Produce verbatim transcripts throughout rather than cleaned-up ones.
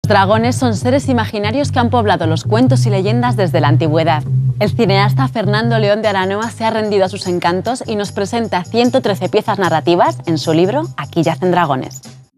Los dragones son seres imaginarios que han poblado los cuentos y leyendas desde la antigüedad. El cineasta Fernando León de Aranoa se ha rendido a sus encantos y nos presenta ciento trece piezas narrativas en su libro Aquí yacen dragones.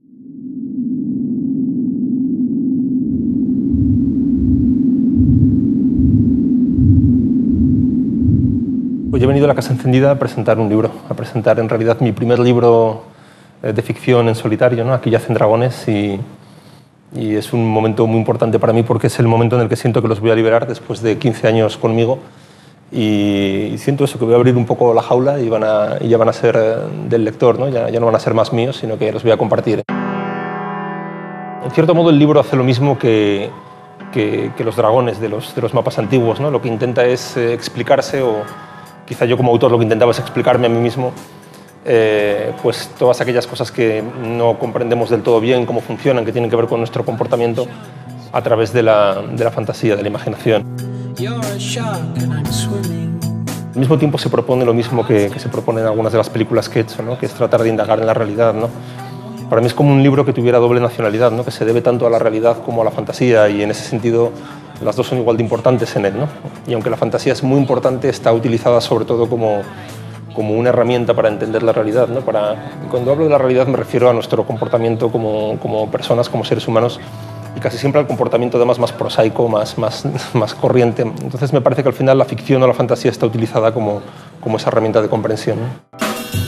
Hoy he venido a la Casa Encendida a presentar un libro, a presentar en realidad mi primer libro de ficción en solitario, ¿no? Aquí yacen dragones, y, y es un momento muy importante para mí porque es el momento en el que siento que los voy a liberar después de quince años conmigo, y, y siento eso, que voy a abrir un poco la jaula y, van a, y ya van a ser del lector, ¿no? Ya, ya no van a ser más míos, sino que los voy a compartir. En cierto modo el libro hace lo mismo que, que, que los dragones de los, de los mapas antiguos, ¿no? Lo que intenta es eh, explicarse, o quizá yo como autor lo que intentaba es explicarme a mí mismo, eh, pues todas aquellas cosas que no comprendemos del todo bien cómo funcionan, que tienen que ver con nuestro comportamiento, a través de la, de la fantasía, de la imaginación. Al mismo tiempo se propone lo mismo que, que se propone en algunas de las películas que he hecho, ¿no? Que es tratar de indagar en la realidad, ¿no? Para mí es como un libro que tuviera doble nacionalidad, ¿no? Que se debe tanto a la realidad como a la fantasía, y en ese sentido las dos son igual de importantes en él, ¿no? Y aunque la fantasía es muy importante, está utilizada sobre todo como, como una herramienta para entender la realidad, ¿no? Para, cuando hablo de la realidad me refiero a nuestro comportamiento como, como personas, como seres humanos, y casi siempre al comportamiento además más prosaico, más, más, más corriente. Entonces me parece que al final la ficción o la fantasía está utilizada como, como esa herramienta de comprensión, ¿no?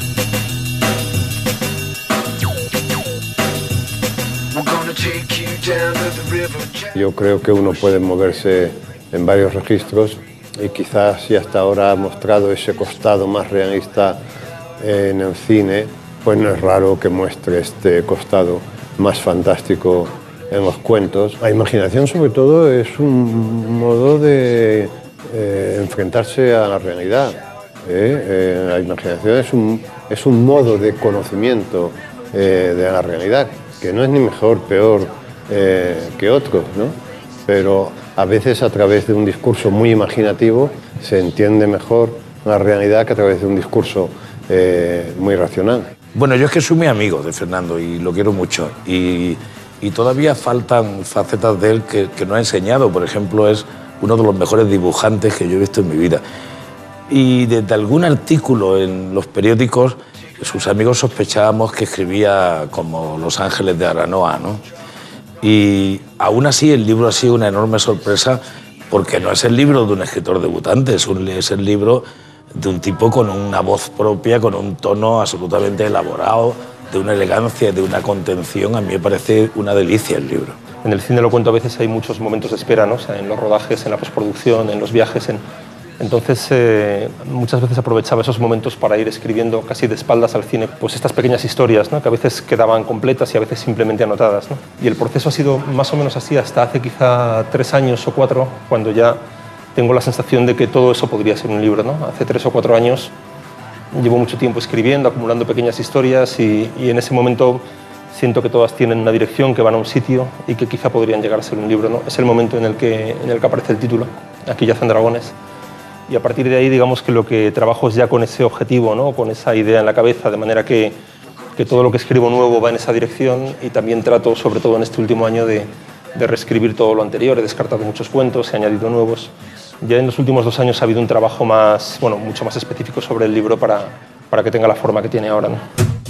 Yo creo que uno puede moverse en varios registros, y quizás si hasta ahora ha mostrado ese costado más realista en el cine, pues no es raro que muestre este costado más fantástico en los cuentos. La imaginación, sobre todo, es un modo de eh, enfrentarse a la realidad. ¿eh? Eh, la imaginación es un, es un modo de conocimiento eh, de la realidad, que no es ni mejor, peor eh, que otros, ¿no? Pero a veces a través de un discurso muy imaginativo se entiende mejor la realidad que a través de un discurso eh, muy racional. Bueno, yo es que soy muy amigo de Fernando y lo quiero mucho, y, y todavía faltan facetas de él que, que no ha enseñado. Por ejemplo, es uno de los mejores dibujantes que yo he visto en mi vida. Y desde algún artículo en los periódicos, sus amigos sospechábamos que escribía como Los Ángeles de Aranoa, ¿no? Y aún así el libro ha sido una enorme sorpresa, porque no es el libro de un escritor debutante, es, un, es el libro de un tipo con una voz propia, con un tono absolutamente elaborado, de una elegancia, de una contención. A mí me parece una delicia el libro. En el cine, lo cuento a veces, hay muchos momentos de espera, ¿no? O sea, en los rodajes, en la postproducción, en los viajes. En... Entonces, eh, muchas veces aprovechaba esos momentos para ir escribiendo casi de espaldas al cine, pues estas pequeñas historias, ¿no? Que a veces quedaban completas y a veces simplemente anotadas, ¿no? Y el proceso ha sido más o menos así hasta hace quizá tres años o cuatro, cuando ya tengo la sensación de que todo eso podría ser un libro, ¿no? Hace tres o cuatro años llevo mucho tiempo escribiendo, acumulando pequeñas historias, y, y en ese momento siento que todas tienen una dirección, que van a un sitio y que quizá podrían llegar a ser un libro, ¿no? Es el momento en el que, en el que aparece el título, Aquí yacen dragones. Y a partir de ahí, digamos que lo que trabajo es ya con ese objetivo, ¿no? Con esa idea en la cabeza, de manera que, que todo lo que escribo nuevo va en esa dirección, y también trato, sobre todo en este último año, de, de reescribir todo lo anterior. He descartado muchos cuentos, he añadido nuevos. Ya en los últimos dos años ha habido un trabajo más, bueno, mucho más específico sobre el libro para, para que tenga la forma que tiene ahora, ¿no?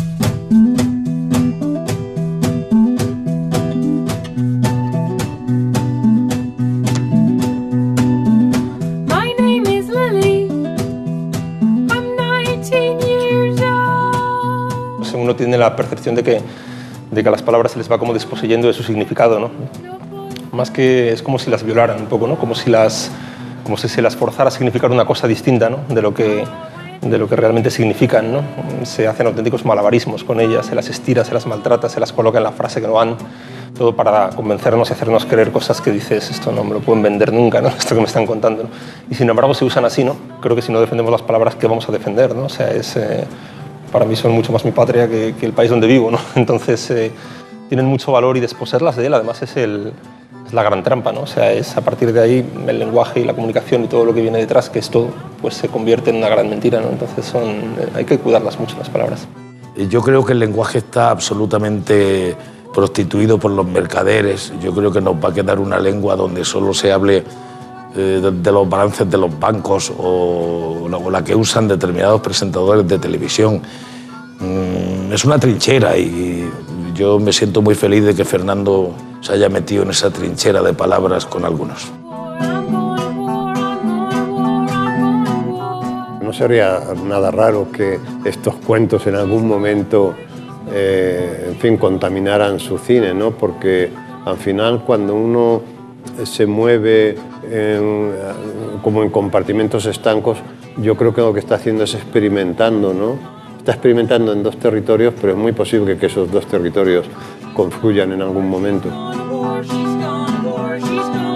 Uno tiene la percepción de que, de que a las palabras se les va como desposeyendo de su significado, ¿no? Más que es como si las violaran un poco, ¿no? Como si, las, como si se las forzara a significar una cosa distinta, ¿no? de, lo que, de lo que realmente significan, ¿no? Se hacen auténticos malabarismos con ellas, se las estira, se las maltrata, se las coloca en la frase que no van, todo para convencernos y hacernos creer cosas que dices, esto no me lo pueden vender nunca, ¿no? Esto que me están contando, ¿no? Y sin embargo se usan así, ¿no? Creo que si no defendemos las palabras, ¿qué vamos a defender, ¿no? O sea, es... Eh, para mí son mucho más mi patria que, que el país donde vivo, ¿no? Entonces eh, tienen mucho valor, y desposeerlas de él, además, es, el, es la gran trampa, ¿no? O sea, es a partir de ahí el lenguaje y la comunicación y todo lo que viene detrás, que es todo, pues se convierte en una gran mentira, ¿no? Entonces son, eh, hay que cuidarlas mucho, las palabras. Yo creo que el lenguaje está absolutamente prostituido por los mercaderes. Yo creo que nos va a quedar una lengua donde solo se hable eh, de, de los balances de los bancos o la, o la que usan determinados presentadores de televisión. Mm, es una trinchera y yo me siento muy feliz de que Fernando se haya metido en esa trinchera de palabras con algunos. No sería nada raro que estos cuentos en algún momento, eh, en fin, contaminaran su cine, ¿no? Porque al final cuando uno se mueve en, como en compartimentos estancos, yo creo que lo que está haciendo es experimentando, ¿no? Está experimentando en dos territorios, pero es muy posible que esos dos territorios confluyan en algún momento.